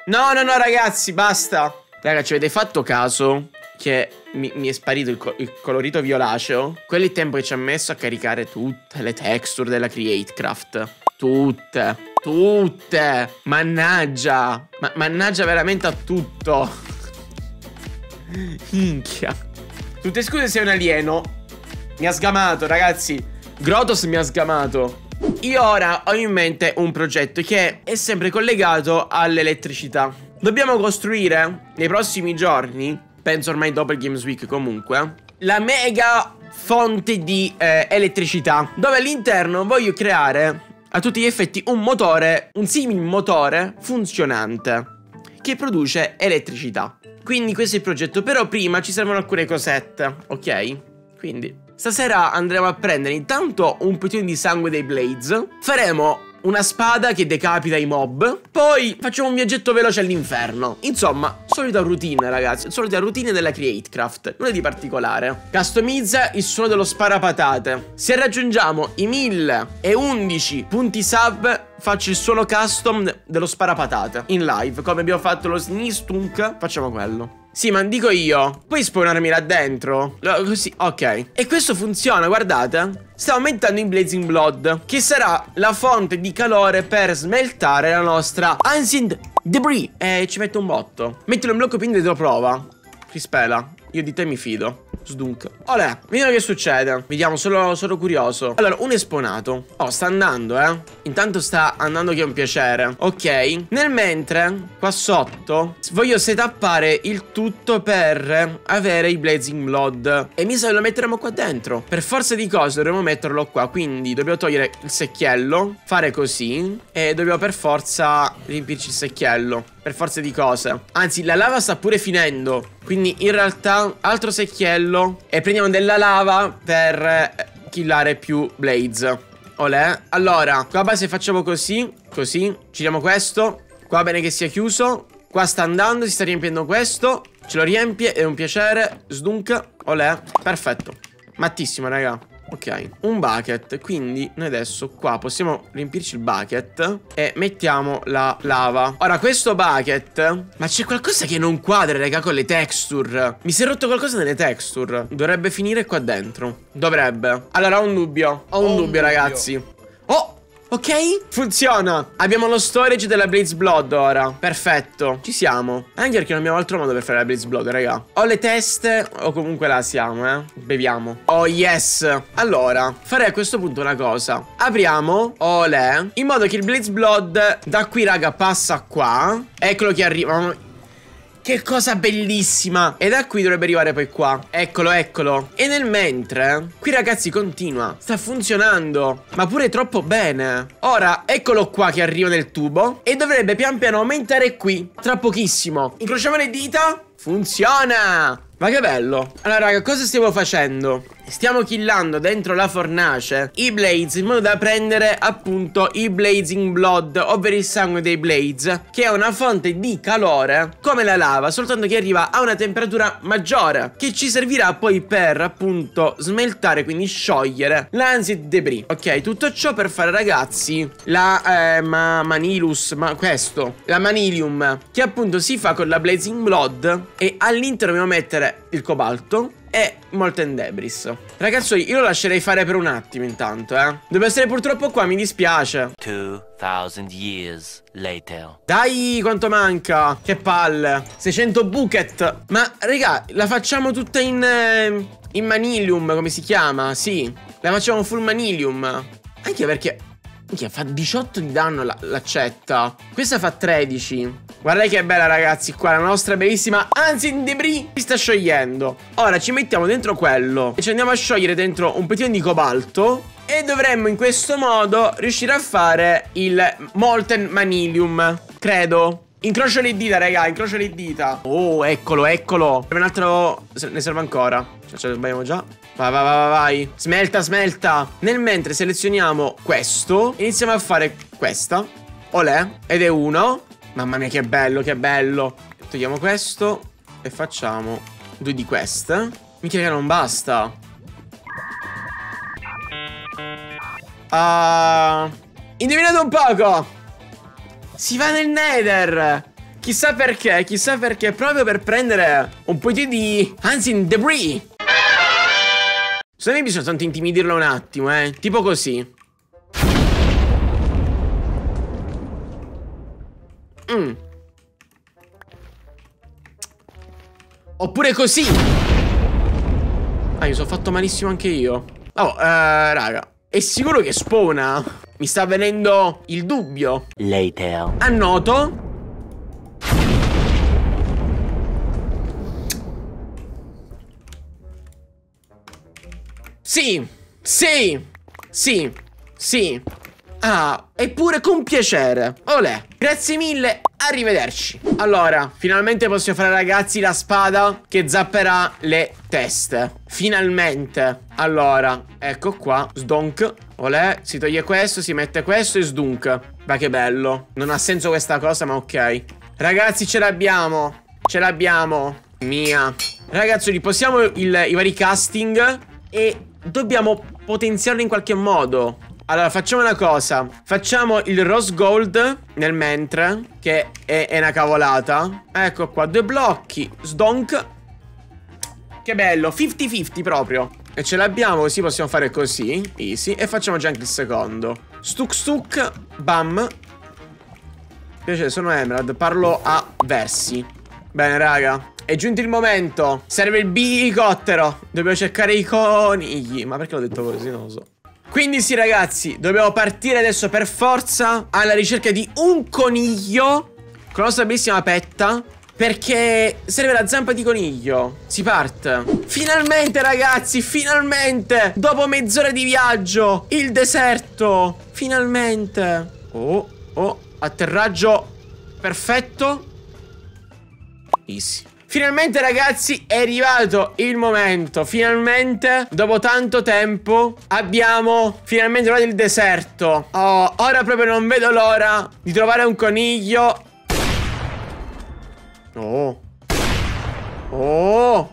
No, no, no, ragazzi, basta. Raga, ci avete fatto caso che mi è sparito il colorito violaceo? Quello è il tempo che ci ha messo a caricare tutte le texture della CreateCraft. Tutte. Mannaggia. Mannaggia veramente a tutto. Minchia. Tutte scuse sei un alieno. Mi ha sgamato, ragazzi. Grotos mi ha sgamato. Io ora ho in mente un progetto che è sempre collegato all'elettricità. Dobbiamo costruire nei prossimi giorni, penso ormai dopo il Games Week comunque, la mega fonte di elettricità, dove all'interno voglio creare a tutti gli effetti un motore, un simile motore funzionante che produce elettricità. Quindi questo è il progetto, però prima ci servono alcune cosette, ok? Quindi stasera andremo a prendere intanto un pochino di sangue dei Blades, faremo una spada che decapita i mob, poi facciamo un viaggetto veloce all'inferno. Insomma, solita routine, ragazzi, solita routine della CreateCraft, nulla di particolare. Customizza il suono dello sparapatate. Se raggiungiamo i 1011 punti sub, faccio il suono custom dello sparapatate in live, come abbiamo fatto lo Snistunk, facciamo quello. Sì, ma dico io, puoi spawnarmi là dentro? Così, ok. E questo funziona, guardate. Sta aumentando in Blazing Blood, che sarà la fonte di calore per smeltare la nostra Ancient Debris. E ci metto un botto. Mettilo in blocco quindi lo prova. Rispela, io di te mi fido. Sdunk. Olè, vediamo che succede. Vediamo, sono curioso. Allora, un esplonato. Oh, sta andando, Intanto sta andando che è un piacere. Ok. Nel mentre, qua sotto, voglio setappare il tutto per avere i Blazing Blood. E mi sa che lo metteremo qua dentro. Per forza di cose dovremo metterlo qua. Quindi dobbiamo togliere il secchiello, fare così, e dobbiamo per forza riempirci il secchiello. Per forza di cose. Anzi, la lava sta pure finendo. Quindi in realtà altro secchiello e prendiamo della lava per killare più Blades. Olè. Allora, qua base facciamo così. Così. Giriamo questo. Qua bene che sia chiuso. Qua sta andando, si sta riempiendo questo. Ce lo riempie, è un piacere. Sdunk. Olè. Perfetto. Mattissimo, raga. Ok, un bucket. Quindi noi adesso qua possiamo riempirci il bucket e mettiamo la lava. Ora questo bucket, ma c'è qualcosa che non quadra, raga, con le texture. Mi si è rotto qualcosa nelle texture. Dovrebbe finire qua dentro. Dovrebbe. Allora ho un dubbio. Ho un dubbio, ragazzi. Oh! Ok, funziona. Abbiamo lo storage della Blaze Blood ora. Perfetto, ci siamo. Anche perché non abbiamo altro modo per fare la Blaze Blood, raga. O le teste o comunque la siamo, beviamo. Oh yes. Allora, farei a questo punto una cosa. Apriamo Olè, in modo che il Blaze Blood da qui, raga, passa qua. Eccolo che arriva. Che cosa bellissima. E da qui dovrebbe arrivare poi qua. Eccolo, eccolo. E nel mentre, qui ragazzi continua. Sta funzionando. Ma pure troppo bene. Ora, eccolo qua che arriva nel tubo. E dovrebbe pian piano aumentare qui. Tra pochissimo. Incrociamo le dita. Funziona. Ma che bello. Allora raga, cosa stiamo facendo? Stiamo killando dentro la fornace i Blades in modo da prendere appunto il Blazing Blood, ovvero il sangue dei Blades, che è una fonte di calore come la lava, soltanto che arriva a una temperatura maggiore, che ci servirà poi per appunto smeltare, quindi sciogliere l'Ancient Debris. Ok, tutto ciò per fare, ragazzi, la Manilus, la Manilium, che appunto si fa con la Blazing Blood. E all'interno dobbiamo mettere il cobalto e Molten Debris. Ragazzi, io lo lascerei fare per un attimo intanto, Devo essere purtroppo qua, mi dispiace. 2000 years later. Dai, quanto manca. Che palle. 600 bucket. Ma, raga, la facciamo tutta in Manilium, come si chiama? Sì, la facciamo full Manilium. Anche perché fa 18 di danno l'accetta. Questa fa 13. Guardate che bella, ragazzi. Qua la nostra bellissima Ancient Debris si sta sciogliendo. Ora ci mettiamo dentro quello e ci andiamo a sciogliere dentro un pochino di cobalto. E dovremmo in questo modo riuscire a fare il Molten Manilium, credo. Incrocio le dita, raga, incrocio le dita. Oh, eccolo, eccolo. Un altro, ne serve ancora. Ce lo abbiamo già. Vai. Smelta, smelta. Nel mentre selezioniamo questo, iniziamo a fare questa. Olè. Ed è uno. Mamma mia, che bello, che bello. Togliamo questo e facciamo 2 di queste. Mica che non basta. Indovinate un poco. Si va nel Nether. Chissà perché, proprio per prendere un po' di Unseen Debris. Secondo me bisogna tanto intimidirlo un attimo, tipo così. Oppure così. Ah, mi sono fatto malissimo anche io. Oh, raga, è sicuro che spawna? Mi sta venendo il dubbio. Later. Annoto. Sì, sì, sì, sì. Ah, eppure con piacere. Olè. Grazie mille, arrivederci. Allora, finalmente possiamo fare, ragazzi, la spada che zapperà le teste. Finalmente. Allora, ecco qua. Sdonk. Olè, si toglie questo, si mette questo e sdunk. Ma che bello. Non ha senso questa cosa, ma ok. Ragazzi, ce l'abbiamo. Ce l'abbiamo. Mia. Ragazzi, riposiamo i vari casting e dobbiamo potenziarlo in qualche modo. Allora, facciamo una cosa. Facciamo il rose gold nel mentre, che è una cavolata. Ecco qua, 2 blocchi. Sdonk. Che bello, 50-50 proprio. E ce l'abbiamo, così possiamo fare così. Easy. E facciamo già anche il secondo. Stuk stuk. Bam. Invece sono Emerald, parlo a versi. Bene, raga, è giunto il momento. Serve il bicottero. Dobbiamo cercare i conigli. Ma perché l'ho detto così? Non lo so. Quindi sì, ragazzi, dobbiamo partire adesso per forza alla ricerca di un coniglio con la nostra bellissima petta, perché serve la zampa di coniglio. Si parte. Finalmente, ragazzi, finalmente. Dopo mezz'ora di viaggio, il deserto. Finalmente. Oh, atterraggio perfetto. Easy. Finalmente, ragazzi, è arrivato il momento. Finalmente, dopo tanto tempo, abbiamo finalmente trovato il deserto. Oh, ora proprio non vedo l'ora di trovare un coniglio. Oh.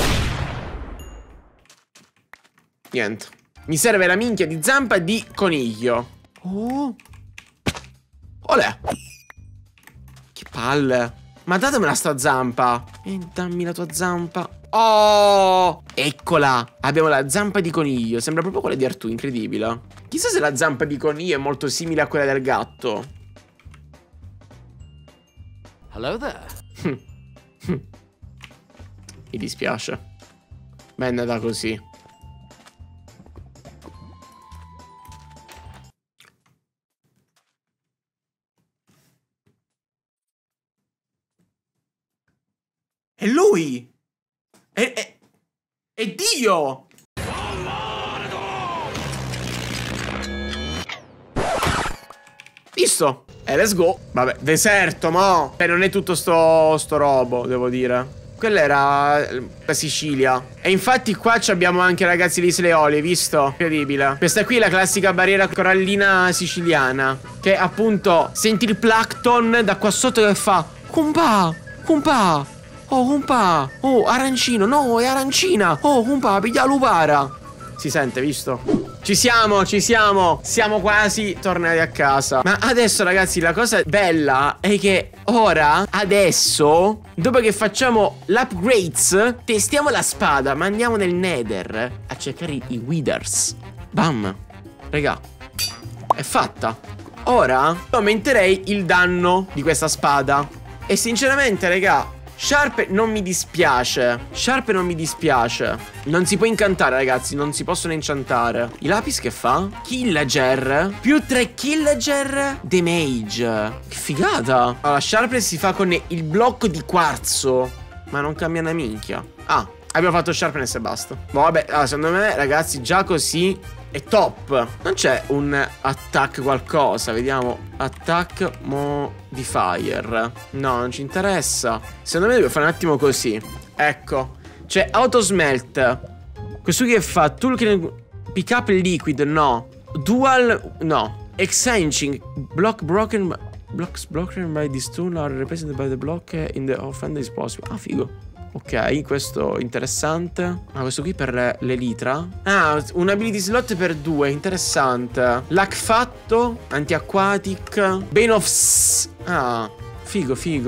Niente. Mi serve la minchia di zampa di coniglio. Oh. Olè. Che palle. Ma datemela sta zampa. Dammi la tua zampa. Oh, eccola. Abbiamo la zampa di coniglio. Sembra proprio quella di Artù, incredibile. Chissà se la zampa di coniglio è molto simile a quella del gatto. Hello there. Mi dispiace. Ma è andata così. È lui! È Dio! Visto? Let's go. Vabbè, deserto, mo. Non è tutto sto robo, devo dire. Quella era la Sicilia. E infatti qua abbiamo anche, ragazzi, le Isole Eolie, visto? Incredibile. Questa qui è la classica barriera corallina siciliana, che appunto senti il plankton da qua sotto che fa Kumpa, kumpa. Oh, kumpa. Oh, arancino. No, è arancina. Oh, kumpa, piglia l'upara. Si sente, visto? Ci siamo, ci siamo. Siamo quasi tornati a casa. Ma adesso, ragazzi, la cosa bella è che ora, adesso, dopo che facciamo l'upgrades, testiamo la spada, ma andiamo nel Nether a cercare i Withers. Bam. Raga, è fatta. Ora aumenterei il danno di questa spada. E sinceramente, raga, Sharp non mi dispiace. Sharp non mi dispiace. Non si può incantare, ragazzi. Non si possono incantare. I lapis che fa? Killager. Più 3 Killager damage. Che figata. Allora, Sharp si fa con il blocco di quarzo, ma non cambia una minchia. Ah, abbiamo fatto Sharpness e basta. Vabbè, allora, secondo me, ragazzi, già così è top. Non c'è un attack qualcosa? Vediamo. Attack modifier. No, non ci interessa. Secondo me devo fare un attimo così. Ecco. C'è auto smelt. Questo che fa? Tool can pick up liquid. No. Dual. No. Exchanging. Block broken. Blocks broken by this tool are represented by the block in the offender is possible. Ah, figo. Ok, questo interessante. Ah, questo qui per l'elitra. Ah, un ability slot per 2. Interessante. Luck fatto. Anti-aquatic. Bane of... Ah, figo, figo.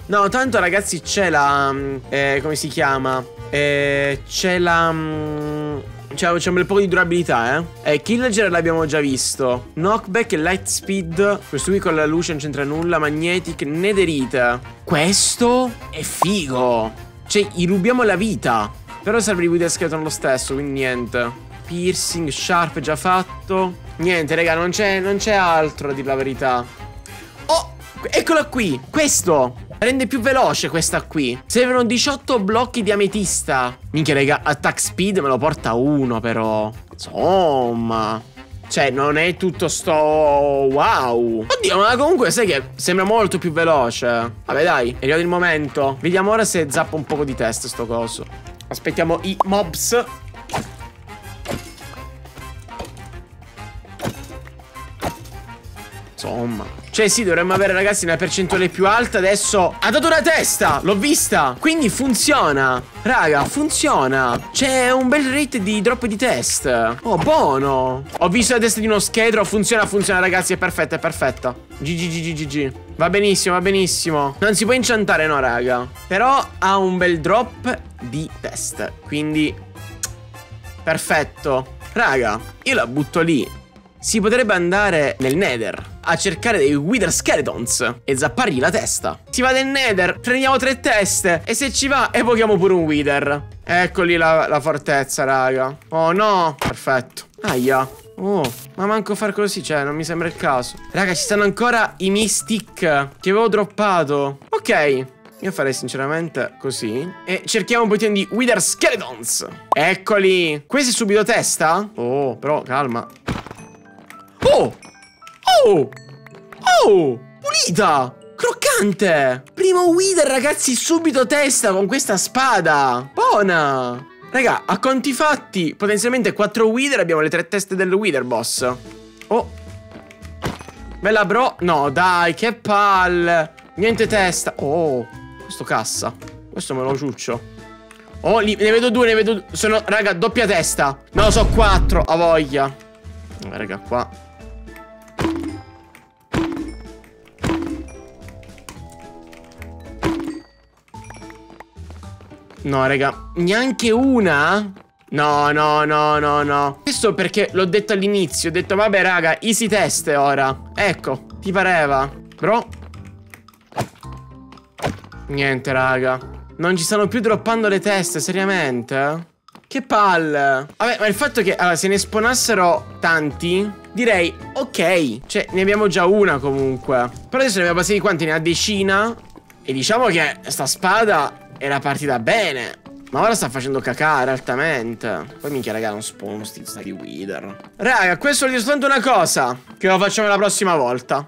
No, tanto ragazzi c'è la... come si chiama? C'è la... c'è un bel po' di durabilità, Killager l'abbiamo già visto. Knockback e Light Speed. Questo qui con la luce non c'entra nulla. Magnetic, Netherite. Questo è figo. Cioè, gli rubiamo la vita. Però serve di Wither Skeleton lo stesso, quindi niente. Piercing, Sharp già fatto. Niente, raga, non c'è altro, a dir la verità. Oh, eccola qui. Questo rende più veloce questa qui. Servono 18 blocchi di ametista. Minchia, raga, attack speed me lo porta a 1 però. Insomma, cioè non è tutto sto wow. Oddio, ma comunque sai che sembra molto più veloce. Vabbè dai, è arrivato il momento. Vediamo ora se zappa un poco di testa sto coso. Aspettiamo i mobs. Insomma, cioè sì, dovremmo avere ragazzi una percentuale più alta. Adesso ha dato una testa, l'ho vista. Quindi funziona, raga, funziona. C'è un bel rate di drop di test. Oh, buono. Ho visto la testa di uno scheletro. Funziona ragazzi, è perfetta, è perfetta. GG. Va benissimo, va benissimo. Non si può inchantare, no raga. Però ha un bel drop di test. Quindi perfetto. Raga, io la butto lì. Si potrebbe andare nel Nether a cercare dei Wither Skeletons e zappargli la testa. Si va nel Nether, prendiamo 3 teste e se ci va evochiamo pure un Wither. Ecco lì la fortezza, raga. Oh no, perfetto. Aia. Oh, ma manco far così, cioè non mi sembra il caso. Raga, ci stanno ancora i Mystic che avevo droppato. Ok, io farei sinceramente così. E cerchiamo un pochino di Wither Skeletons. Eccoli. Questi subito testa? Oh, però calma. Oh! Oh! Oh! Pulita! Croccante! Primo Wither, ragazzi, subito testa con questa spada. Buona! Raga, a conti fatti, potenzialmente 4 Wither, abbiamo le 3 teste del Wither boss. Oh! Bella bro. No, dai, che palle. Niente testa. Oh, questo cassa. Questo me lo ciuccio. Oh, ne vedo 2, ne vedo 2. Sono, raga, doppia testa. No, so 4, a voglia. Raga, qua. No, raga, neanche una? No. Questo perché l'ho detto all'inizio. Ho detto, vabbè, raga, easy test ora. Ecco, ti pareva? Bro. Niente, raga. Non ci stanno più droppando le teste, seriamente? Che palle. Vabbè, ma il fatto che se ne spawnassero tanti, direi, ok, cioè, ne abbiamo già una comunque. Però adesso ne abbiamo passati quanti? Ne ha decina. E diciamo che sta spada era partita bene, ma ora sta facendo cacare altamente. Poi minchia raga, non spawn sti di Wither. Raga, questo è soltanto una cosa che lo facciamo la prossima volta.